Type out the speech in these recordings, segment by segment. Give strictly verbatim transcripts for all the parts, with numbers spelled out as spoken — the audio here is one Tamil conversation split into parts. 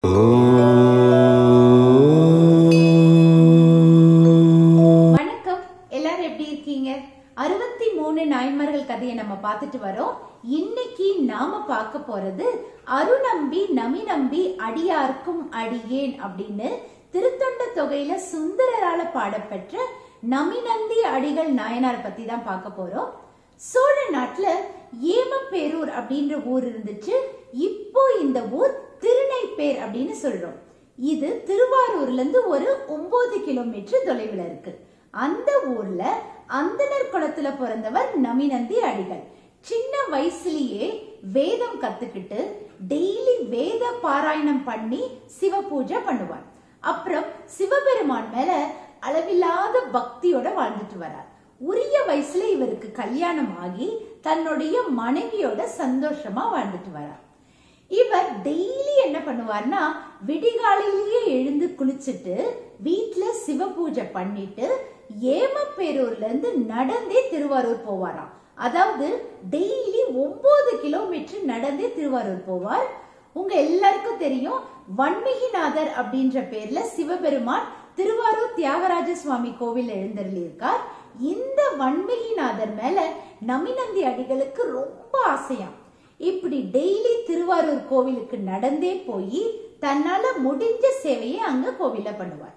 வணக்கம், எல்லாரும் எப்படி இருக்கீங்க? அறுபத்தி மூணு நாயன்மார்கள் கதையை நம்ம பார்த்துட்டு வரோம். இன்னைக்கு நாம பார்க்க போறது அருநம்பி நமி நம்பி அடியார்க்கும் அடியேன் அப்படின்னு திருத்தொண்ட தொகையில சுந்தரரால பாடப்பெற்ற நமிநந்தி அடிகள் நாயனார் பத்தி தான் பார்க்க போறோம். சோழ நாட்டுல ஏமப்பேரூர் அப்படின்ற ஊர் இருந்துச்சு. இப்போ இந்த ஊர் திருநைப்பேர் அப்படின்னு சொல்றோம். இது திருவாரூர்ல இருந்து ஒரு ஒன்பது கிலோமீட்டர் தொலைவில் இருக்கு. அந்த ஊர்ல அந்தனர் குலத்துல பிறந்தவர் நமிநந்தி அடிகள். சின்ன வயசுலயே வேதம் கத்துக்கிட்டு டெய்லி வேத பாராயணம் பண்ணி சிவ பூஜை பண்ணுவார். அப்புறம் சிவபெருமான் மேல அளவில்லாத பக்தியோட வாழ்ந்துட்டு வரார். உரிய வயசுல இவருக்கு கல்யாணம் ஆகி தன்னுடைய மனைவியோட சந்தோஷமா வாழ்ந்துட்டு வரார். இவர் டெய்லி என்ன பண்ணுவார்னா, விடிகாலையிலேயே எழுந்து குளிச்சுட்டு வீட்டுல சிவ பூஜை பண்ணிட்டு ஏமப்பேரூர்ல இருந்து நடந்தே திருவாரூர் போவாராம். அதாவது டெய்லி ஒன்பது கிலோமீட்டர் நடந்தே திருவாரூர் போவார். உங்க எல்லாருக்கும் தெரியும், வன்மிகிநாதர் அப்படின்ற பேர்ல சிவபெருமான் திருவாரூர் தியாகராஜ சுவாமி கோவில் எழுந்தருளி இருக்கார். இந்த வன்மிகிநாதர் மேல நமிநந்தி அடிகளுக்கு ரொம்ப ஆசையாம். இப்படி டெய்லி திருவாரூர் கோவிலுக்கு நடந்தே போய் தன்னால முடிஞ்ச சேவையை அங்க கோவில பண்ணுவார்.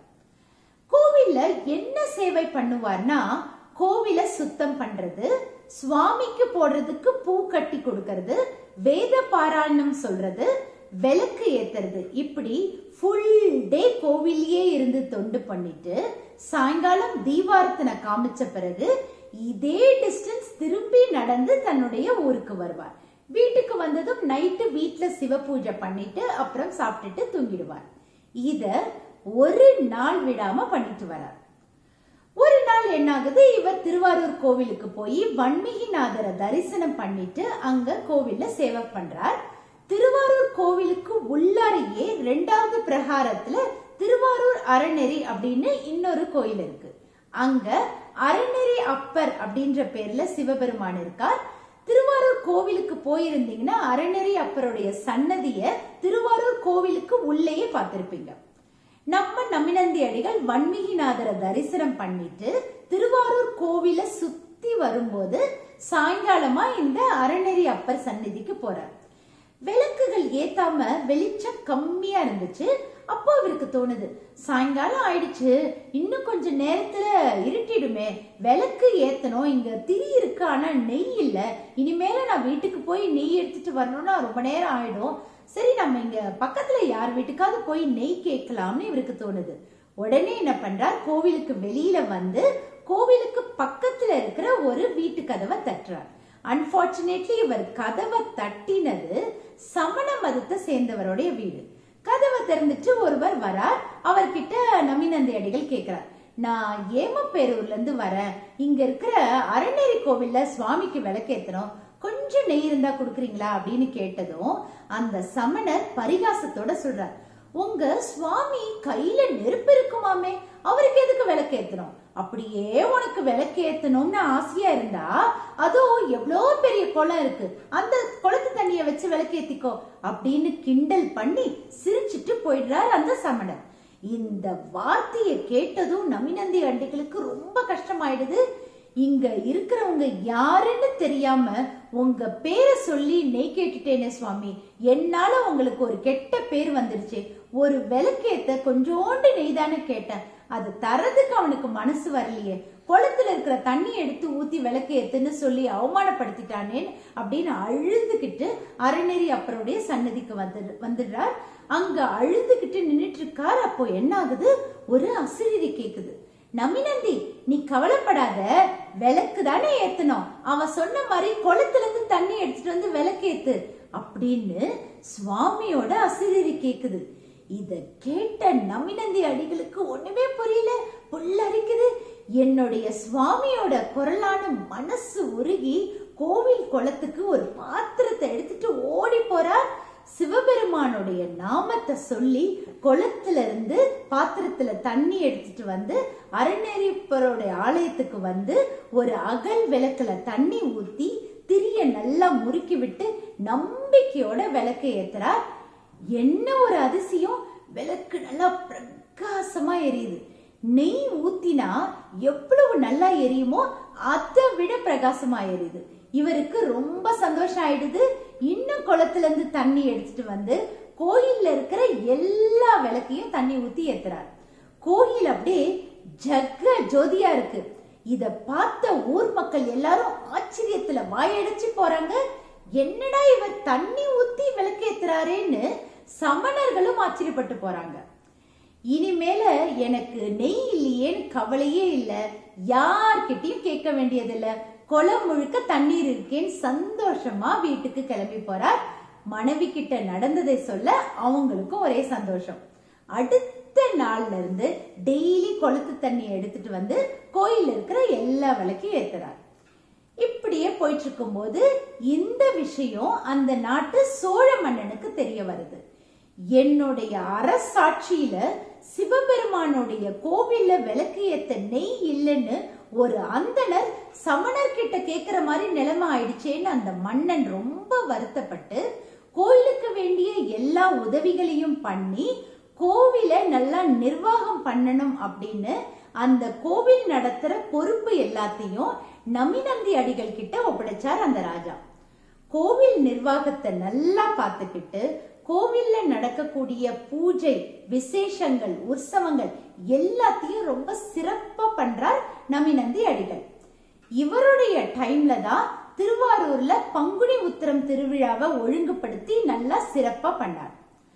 கோவில்ல என்ன சேவை பண்ணுவார்னா, கோவில சுத்தம் பண்றது, சுவாமிக்கு போடுறதுக்கு பூ கட்டி கொடுக்கறது, வேத பாராயணம் சொல்றது, விளக்கு ஏத்துறது, இப்படி ஃபுல் டே கோவிலையே இருந்து தொண்டு பண்ணிட்டு சாயங்காலம் தீபாரத்தனை காமிச்ச பிறகு இதே டிஸ்டன்ஸ் திரும்பி நடந்து தன்னுடைய ஊருக்கு வருவார். வீட்டுக்கு வந்ததும் நைட்டு வீட்டுல சிவ பூஜை பண்ணிட்டு அப்புறம் சாப்பிட்டுட்டு தூங்கிடுவார். இத ஒரு நாள் விடாம பண்ணிட்டு வரார். ஒரு நாள் என்ன ஆகுது, இவர் திருவாரூர் கோவிலுக்கு போய் வன்மிகிநாதரை தரிசனம் பண்ணிட்டு அங்க கோவில்ல சேவை பண்றார். திருவாரூர் கோவிலுக்கு உள்ளாரையே ரெண்டாவது பிரகாரத்துல திருவாரூர் அறநெறி அப்படின்னு இன்னொரு கோயில் இருக்கு. அங்க அறநெறி அப்பர் அப்படின்ற பேர்ல சிவபெருமான் இருக்கார். திருவாரூர் கோவிலுக்கு போயிருந்தீங்கன்னா அறநெறி அப்பருடைய சன்னதிய திருவாரூர் கோவிலுக்கு உள்ளேயே பார்த்திருப்பீங்க. நம்ம நமிநந்தி அடிகள் வன்மிகிநாதரை தரிசனம் பண்ணிட்டு திருவாரூர் கோவில சுத்தி வரும்போது சாயங்காலமா இந்த அறநெறி அப்பர் சன்னதிக்கு போறார். விளக்குகள் ஏத்தாம வெளிச்சம் கம்மியா இருந்துச்சு. அப்போ அவருக்கு தோணுது, சாயங்காலம் ஆயிடுச்சு, இன்னும் கொஞ்ச நேரத்துல இருட்டிடுமே, விளக்கு ஏத்தணும், இங்க திரி இருக்கு ஆனா நெய் இல்ல, இனிமேல நான் வீட்டுக்கு போய் நெய் எடுத்துட்டு வரணும்னா ரொம்ப நேரம் ஆயிடும், சரி நம்ம இங்க பக்கத்துல யார் வீட்டுக்காவது போய் நெய் கேட்கலாம்னு இவருக்கு தோணுது. உடனே என்ன பண்றார், கோவிலுக்கு வெளியில வந்து கோவிலுக்கு பக்கத்துல இருக்கிற ஒரு வீட்டு கதவை தட்டுறார். அன்பார்ச்சுனேட்லி இவர் கதவை தட்டினது சமண மதத்தை சேர்ந்தவருடைய வீடு. கதவை திறந்துட்டு ஒருவர் வரார். அவர்கிட்ட நமிநந்தி அடிகள் கேட்கிறார், நான் ஏமப்பேரூர்ல இருந்து வரேன், இங்க இருக்கிற அறநெறி கோவில்ல சுவாமிக்கு விளக்கேத்தணும், கொஞ்சம் நெய் இருந்தா குடுக்கறீங்களா அப்படின்னு கேட்டதும் அந்த சமணர் பரிகாசத்தோட சொல்றார், உங்க சுவாமி கையில நெருப்பு இருக்குமாமே, அவருக்கு எதுக்கு விளக்கு ஏத்தணும், அப்படியே உனக்கு விளக்கு ஏத்தணும்னு ஆசையா இருந்தா அதோ எவ்வளோ பெரிய குளம் இருக்கு, அந்த குளத்து தண்ணிய வச்சு விளக்கு ஏத்திக்கோ அப்படின்னு கிண்டல் பண்ணி சிரிச்சிட்டு போயிடுறார் அந்த சமணர். இந்த வார்த்தையை கேட்டதும் நமிநந்தி அடிகளுக்கு ரொம்ப கஷ்டமாயிடுது. இங்க இருக்கிறவங்க யாருன்னு தெரியாம உங்க பேரை சொல்லி நெய் கேட்டுட்டேனே சுவாமி, என்னால உங்களுக்கு ஒரு கெட்ட பேர் வந்துருச்சு, ஒரு விளக்கேத்த கொஞ்சோண்டு நெய் தானே கேட்டேன், அது தரதுக்கு அவனுக்கு மனசு வரலையே, குளத்துல இருக்கிற தண்ணி எடுத்து ஊத்தி விளக்கு ஏத்துன்னு சொல்லி அவமானப்படுத்திட்டானேன்னு அப்படின்னு அழுதுகிட்டு அறநெறி அப்பருடைய சன்னதிக்கு வந்து வந்துடுறார். அங்க அழுதுகிட்டு நின்றுட்டு இருக்கார். அப்போ என்ன ஆகுது, ஒரு அசிரீரி கேக்குது, நமிநந்தி நீ கவலைப்படாத, விளக்கு தானே ஏத்தணும், அவன் சொன்ன மாதிரி குளத்துல இருந்து தண்ணி எடுத்துட்டு வந்து விளக்கு ஏத்து அப்படின்னு சுவாமியோட அசிரீரி கேக்குது. இத கேட்ட நமிநந்தி அடிகளுக்கு ஒண்ணுமே புரியல, புல்லரிக்குது. என்னுடைய சுவாமியோட குரலான மனசு உருகி கோவில் குளத்துக்கு ஒரு பாத்திரத்தை எடுத்துட்டு ஓடி போறார். சிவபெருமானுடைய நாமத்தை சொல்லி குளத்துல இருந்து பாத்திரத்துல தண்ணி எடுத்துட்டு வந்து அறநெறிப்பருடைய ஆலயத்துக்கு வந்து ஒரு அகல் விளக்குல தண்ணி ஊத்தி திரிய நல்லா முறுக்கி விட்டு நம்பிக்கையோட விளக்கு ஏத்துறார். என்ன ஒரு அதிசயம்! ஊத்தினா எவ்வளவு நல்லா எரியுமோ அதை விட பிரகாசமா எரியுது. இவருக்கு ரொம்ப சந்தோஷம் ஆயிடுது. இன்னும் குளத்துல இருந்து தண்ணி எடுத்துட்டு வந்து கோயில்ல இருக்கிற எல்லா விளக்கையும் தண்ணி ஊத்தி ஏத்துறார். கோயில் அப்படியே ஜக்க ஜோதியா இருக்கு. இத பார்த்த ஊர் மக்கள் எல்லாரும் ஆச்சரியத்துல வாயடைச்சு போறாங்க. என்னடா இவர் தண்ணி ஊத்தி விளக்கேத்துறாரேன்னு சமணர்களும் ஆச்சரியப்பட்டு போறாங்க. இனிமேல எனக்கு நெய் இல்லையேன்னு கவலையே இல்ல, யார்கிட்டயும் கேட்க வேண்டியதில்ல, குளம் முழுக்க தண்ணீர் இருக்கேன்னு சந்தோஷமா வீட்டுக்கு கிளம்பி போறார். மனைவி கிட்ட நடந்ததை சொல்ல அவங்களுக்கும் ஒரே சந்தோஷம். அடுத்த நாள்ல இருந்து டெய்லி குளத்து தண்ணி எடுத்துட்டு வந்து கோயில் இருக்கிற எல்லா விளக்கையும் ஏத்துறார். இப்படியே போயிட்டு இருக்கும் போது இந்த விஷயம் அந்த நாட்டு சோழ மன்னனுக்கு தெரிய வருது. என்னுடைய அரசாட்சியில சிவபெருமானுடைய கோவில்ல விளக்கு ஏத்த நெய் இல்லைன்னு ஒரு அந்தனர் சமணர் கிட்ட கேக்குற மாதிரி நிலைமை ஆயிடுச்சேன்னு அந்த மன்னன் ரொம்ப வருத்தப்பட்டு கோயிலுக்கு வேண்டிய எல்லா உதவிகளையும் பண்ணி கோவிலை நல்லா நிர்வாகம் பண்ணணும் அப்படின்னு அந்த கோவில் நடத்துற பொறுப்பு எல்லாத்தையும் நமிநந்தி அடிகள் கிட்ட ஒப்படைச்சார் அந்த ராஜா. கோவில் நிர்வாகத்தை நல்லா பார்த்துக்கிட்டு கோவில்ல நடக்கக்கூடிய பூஜை விசேஷங்கள் உற்சவங்கள் எல்லாத்தையும் ரொம்ப சிறப்பா பண்றார் நமிநந்தி அடிகள். இவருடைய டைம்ல தான் திருவாரூர்ல பங்குனி உத்திரம் திருவிழாவை ஒழுங்குபடுத்தி நல்லா சிறப்பா பண்ணார்.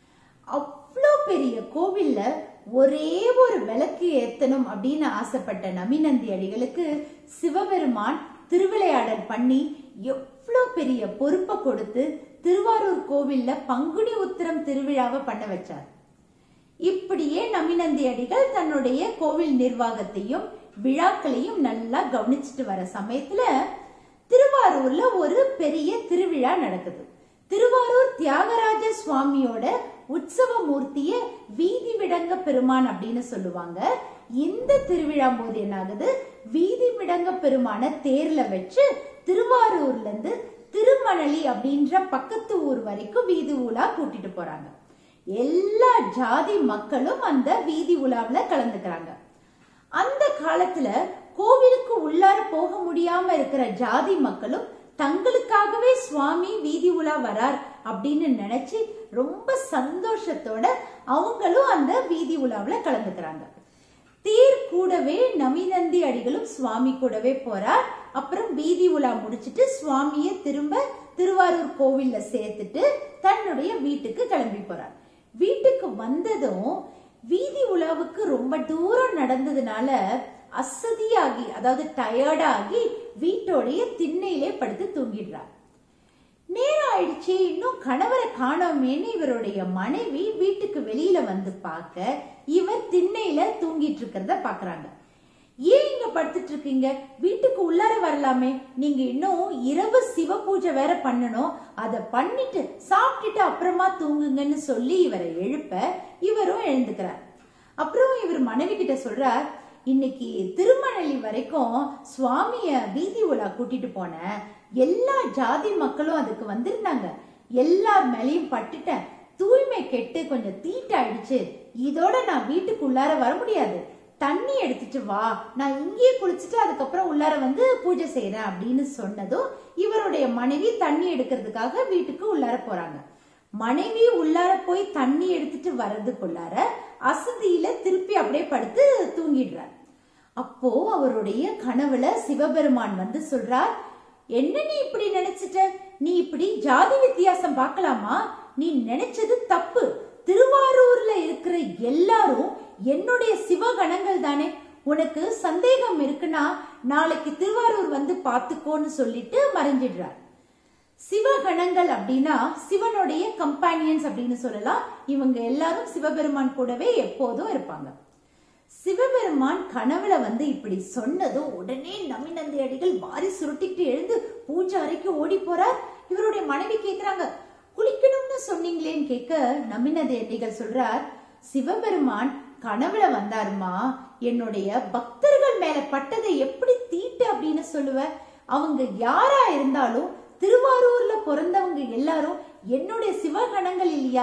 அவ்வளோ பெரிய கோவில்ல ஒரே ஒரு விளக்கு ஏத்தணும் அப்படின்னு ஆசைப்பட்ட நமிநந்தி அடிகளுக்கு சிவபெருமான் திருவிளையாடல் பண்ணி எவ்வளோ பெரிய பொறுப்பை கொடுத்து திருவாரூர் கோவில்ல பங்குனி உத்திரம் திருவிழாவை பண்ண வச்சார். இப்படியே நமிநந்தி அடிகள் தன்னுடைய கோவில் நிர்வாகத்தையும் விழாக்களையும் நல்லா கவனிச்சுட்டு வர சமயத்துல திருவாரூர்ல ஒரு பெரிய திருவிழா நடக்குது. திருவாரூர் தியாகராஜ சுவாமியோட உற்சவ மூர்த்திய வீதி விடங்க பெருமான் அப்படின்னு சொல்லுவாங்க. இந்த திருவிழா போது என்ன ஆகுது, வீதி விடங்க பெருமான தேர்ல வச்சு திருவாரூர்ல இருந்து திருமணலி அப்படின்ற பக்கத்து ஊர் வரைக்கும் வீதி உலா கூட்டிட்டு போறாங்க. எல்லா ஜாதி மக்களும் அந்த வீதி உலாவுல கலந்துக்கிறாங்க. அந்த காலத்துல கோவிலுக்கு உள்ளார போக முடியாம இருக்கிற ஜாதி மக்களும் தங்களுக்காகவே சுவாமி வீதி உலா வரார் அப்படின்னு நினைச்சு ரொம்ப சந்தோஷத்தோட அவங்களும் அந்த வீதி உலாவுல கலந்துக்கிறாங்க. தேர் கூடவே நமிநந்தி அடிகளும் சுவாமி கூடவே போறார். அப்புறம் வீதி உலா முடிச்சிட்டு சுவாமிய திரும்ப திருவாரூர் கோவில்ல சேர்த்துட்டு தன்னுடைய வீட்டுக்கு கிளம்பி போறார். வீட்டுக்கு வந்ததும் வீதி உலாவுக்கு ரொம்ப தூரம் நடந்ததுனால அசதியாகி அதாவது டயர்டாகி வீட்டோடைய திண்ணையிலே படுத்து தூங்கிடுறார். நேரம் ஆயிடுச்சு, இன்னும் கணவரை காணோமேன்னு இவருடைய மனைவி வீட்டுக்கு வெளியில வந்து பார்க்க இவர் திண்ணையில தூங்கிட்டு இருக்கிறத பாக்குறாங்க. ஏன் இங்க படுத்துட்டு இருக்கீங்க, வீட்டுக்கு உள்ளார வரலாமே, நீங்க இன்னும் இரவு சிவ பூஜை வேற பண்ணணும், அத பண்ணிட்டு சாப்பிட்டுட்டு அப்புறமா தூங்குங்கன்னு சொல்லி இவரை எழுப்ப இவரும் எழுந்துக்கிறார். அப்புறம் இவர் மனைவி கிட்ட சொல்றார், இன்னைக்கு திருமணலி வரைக்கும் சுவாமிய வீதி உலா கூட்டிட்டு போன எல்லா ஜாதி மக்களும் அதுக்கு வந்திருந்தாங்க, எல்லார் மேலையும் பட்டுட்டேன், தூய்மை கெட்டு கொஞ்சம் தீட்டாயிடுச்சு, இதோட நான் வீட்டுக்கு உள்ளார வர முடியாது, தண்ணி எடுத்துட்டு வா, நான் இங்கேயே குளிச்சுட்டு அதுக்கப்புறம் உள்ளார வந்து பூஜை செய்யறேன் அப்படின்னு சொன்னதும் இவருடைய மனைவி தண்ணி எடுக்கிறதுக்காக வீட்டுக்கு உள்ளார போறாங்க. மனைவி உள்ளார போய் தண்ணி எடுத்துட்டு வர்றதுக்குள்ளார அசதியில திருப்பி அப்படியே படுத்து தூங்கிடுறார். அப்போ அவருடைய கனவுல சிவபெருமான் வந்து சொல்றார், என்ன நீ இப்படி நினைச்சிட்ட, நீ இப்படி ஜாதி வித்தியாசம் பார்க்கலாமா, நீ நினைச்சது தப்பு, திருவாரூர்ல இருக்கிற எல்லாரும் என்னுடைய சிவகணங்கள் தானே, உனக்கு சந்தேகம் இருக்குன்னா நாளைக்கு திருவாரூர் வந்து பாத்துக்கோன்னு சொல்லிட்டு மறைஞ்சிடுறார். சிவகணங்கள் அப்படின்னா சிவனுடைய கம்பானியன்ஸ் அப்படின்னு சொல்லலாம். இவங்க எல்லாரும் சிவபெருமான் கூடவே எப்போதும் இருப்பாங்க. சிவபெருமான் கனவுல வந்து இப்படி சொன்னதும் உடனே நமிநந்தி அடிகள் வாரி சுருட்டிட்டு எழுந்து பூஜை அறைக்கு ஓடி போறார். இவருடைய மனைவி கேக்குறாங்க, குளிக்கணும்னு சொன்னீங்களேன்னு கேட்க நமிநந்தி அடிகள் சொல்றார், சிவபெருமான் கனவுல வந்தாருமா, என்னுடைய பக்தர்கள் மேல பட்டதை எப்படி தீட்டு அப்படின்னு சொல்லுவ, அவங்க யாரா இருந்தாலும் திருவாரூர்ல பிறந்தவங்க எல்லாரும் என்னுடைய சிவகணங்கள் இல்லையா,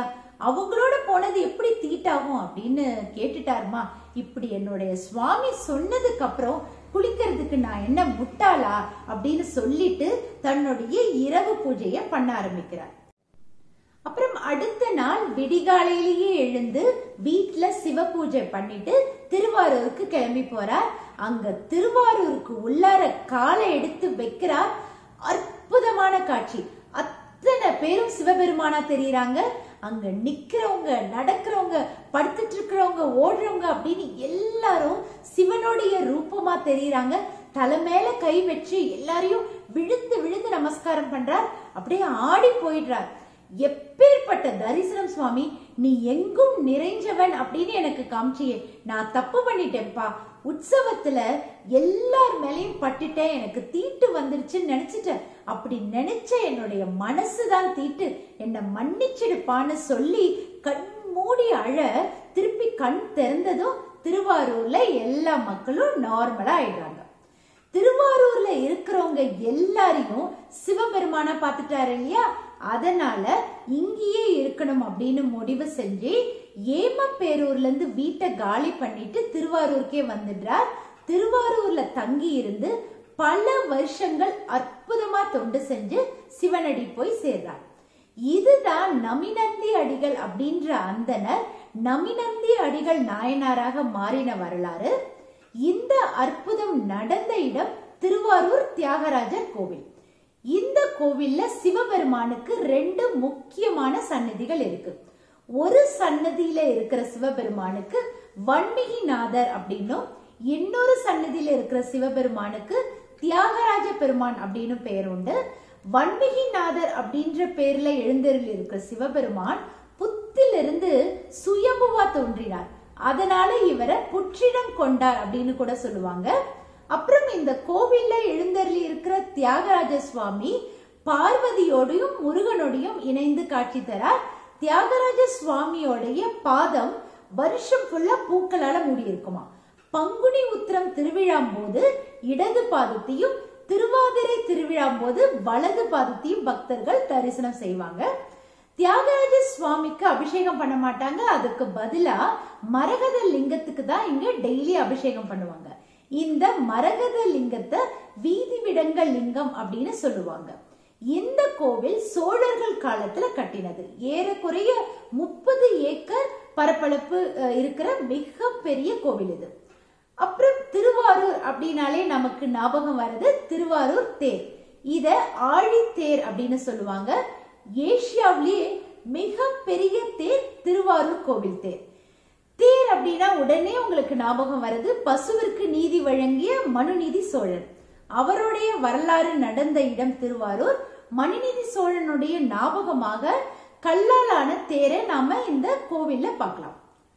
அவங்களோட போனது எப்படி தீட்டாகும் அப்படின்னு கேட்டுட்டாருமா. இப்படி என்னுடைய சுவாமி சொன்னதுக்கு அப்புறம் குளிக்கிறதுக்கு நான் என்ன முட்டாளா அப்படின்னு சொல்லிட்டு தன்னுடைய இரவு பூஜைய பண்ண ஆரம்பிக்கிறார். அப்புறம் அடுத்த நாள் விடிகாலையிலேயே எழுந்து வீட்டுல சிவ பூஜை பண்ணிட்டு திருவாரூருக்கு கிளம்பி போறார். அங்க திருவாரூருக்கு உள்ளார காலை எடுத்து வைக்கிறார். அற்புதமான காட்சி. அத்தனை பேரும் சிவபெருமானா தெரியுறாங்க. அங்க நிக்கிறவங்க, நடக்கிறவங்க, படுத்துட்டு இருக்கிறவங்க, ஓடுறவங்க அப்படின்னு எல்லாரும் சிவனுடைய ரூபமா தெரியுறாங்க. தலை மேல கை வச்சு எல்லாரையும் விழுந்து விழுந்து நமஸ்காரம் பண்றார். அப்படியே ஆடி போயிடுறார். எப்பேற்பட்ட தரிசனம் சுவாமி, நீ எங்கும் நிறைஞ்சவன் அப்படின்னு எனக்கு காமிச்சியே. நான் தப்பு பண்ணிட்டேன்ப்பா. உற்சவத்துல எல்லார் மேலையும் பட்டுட்டேன், எனக்கு தீட்டு வந்துருச்சுன்னு நினைச்சிட்டேன். அப்படி நினைச்ச என்னுடைய மனசுதான் தீட்டு, என்னை மன்னிச்சிடுப்பான்னு சொல்லி கண் மூடி அழ, திருப்பி கண் திறந்ததும் திருவாரூர்ல எல்லா மக்களும் நார்மலா ஆயிடுறாங்க. திருவாரூர்ல இருக்கிறவங்க எல்லாரையும் சிவபெருமானா பாத்துட்டாரு இல்லையா, அதனால இங்கேயே இருக்கணும் அப்படின்னு முடிவு செஞ்சு ஏமப்பேரூர்ல இருந்து வீட்டை காலி பண்ணிட்டு திருவாரூருக்கே வந்துடுறார். திருவாரூர்ல தங்கி இருந்து பல வருஷங்கள் அற்புதமா தொண்டு செஞ்சு சிவனடி போய் சேர்றார். இதுதான் நமிநந்தி அடிகள் அப்படின்ற அந்தனர் நமிநந்தி அடிகள் நாயனாராக மாறின வரலாறு. இந்த அற்புதம் நடந்த இடம் திருவாரூர் தியாகராஜர் கோவில். இந்த கோவில்ல சிவபெருமானுக்கு ரெண்டு முக்கியமான சன்னதிகள் இருக்கு. ஒரு சன்னதியில இருக்கிற சிவபெருமானுக்கு வன்மிகிநாதர் அப்படின்னும், இன்னொரு சன்னதியில இருக்கிற சிவபெருமானுக்கு தியாகராஜ பெருமான் அப்படின்னு பெயர் உண்டு. வன்மிகிநாதர் அப்படின்ற பேர்ல எழுந்தருள் இருக்கிற சிவபெருமான் புத்திலிருந்து சுயம்புவா தோன்றினார். அதனால இவரை புற்றிடம் கொண்டார் அப்படின்னு கூட சொல்லுவாங்க. அப்புறம் இந்த கோவில்ல எழுந்தருளி இருக்கிற தியாகராஜ சுவாமி பார்வதியோடையும் முருகனோடையும் இணைந்து காட்சி தரார். தியாகராஜ சுவாமியோடைய பாதம் வருஷம் ஃபுல்லா பூக்களால மூடி இருக்குமா. பங்குனி உத்திரம் திருவிழா போது இடது பாதத்தையும், திருவாதிரை திருவிழா போது வலது பாதத்தையும் பக்தர்கள் தரிசனம் செய்வாங்க. தியாகராஜ சுவாமிக்கு அபிஷேகம் பண்ண மாட்டாங்க. அதுக்கு பதிலா மரகத லிங்கத்துக்கு தான் இங்க டெய்லி அபிஷேகம் பண்ணுவாங்க. இந்த மரகத லிங்கத்தை வீதி விடங்க லிங்கம் அப்படின்னு சொல்லுவாங்க. இந்த கோவில் சோழர்கள் காலத்துல கட்டினது. ஏறக்குறைய முப்பது ஏக்கர் பரப்பளப்பு இருக்கிற மிக பெரிய கோவில் இது. அப்புறம் திருவாரூர் அப்படின்னாலே நமக்கு ஞாபகம் வருது திருவாரூர் தேர். இத ஆழித்தேர் அப்படின்னு சொல்லுவாங்க. ஏசியாவிலேயே மிக பெரிய தேர் திருவாரூர் கோவில் தேர். தேர் அப்படின்னா உடனே உங்களுக்கு ஞாபகம் வருது பசுவிற்கு நீதி வழங்கிய மனுநீதி சோழன். அவருடைய வரலாறு நடந்த இடம் திருவாரூர். மனுநீதி சோழனுடைய ஞாபகமாக கல்லாலான தேரை நாம இந்த கோவில்ல பார்க்கலாம்.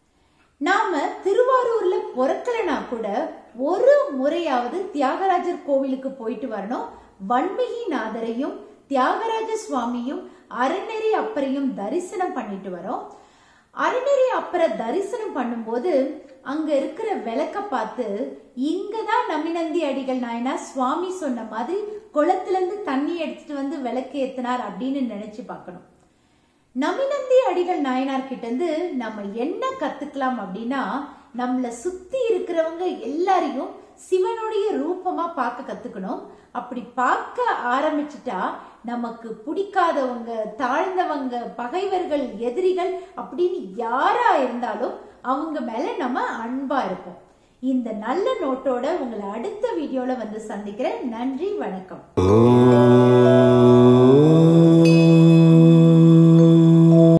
நாம திருவாரூர்ல பொறக்கலனா கூட ஒரு முறையாவது தியாகராஜர் கோவிலுக்கு போயிட்டு வரணும். வன்மிகிநாதரையும் தியாகராஜ சுவாமியும் அறநெறி அப்பரையும் தரிசனம் பண்ணிட்டு வரோம். அறநெறி அப்பரை தரிசனம் பண்ணும்போது அங்க இருக்கிற விளக்க பார்த்து, இங்கதான் நமிநந்தி அடிகள் நாயனார் சுவாமி சொன்ன மாதிரி குளத்துல இருந்து தண்ணி எடுத்துட்டு வந்து விளக்கு ஏத்தினார் அப்படின்னு நினைச்சு பார்க்கணும். நமிநந்தி அடிகள் நாயனார் கிட்ட இருந்து நம்ம என்ன கத்துக்கலாம் அப்படின்னா, நம்மள சுத்தி இருக்கிறவங்க எல்லாரையும் சிவனுடைய ரூபமா பார்க்க கத்துக்கணும். அப்படி பார்க்க ஆரம்பிச்சுட்டா நமக்கு பிடிக்காதவங்க, தாழ்ந்தவங்க, பகைவர்கள், எதிரிகள் அப்படின்னு யாரா இருந்தாலும் அவங்க மேல நம்ம அன்பா இருப்போம். இந்த நல்ல நோட்டோட உங்களை அடுத்த வீடியோல வந்து சந்திக்கிறேன். நன்றி, வணக்கம்.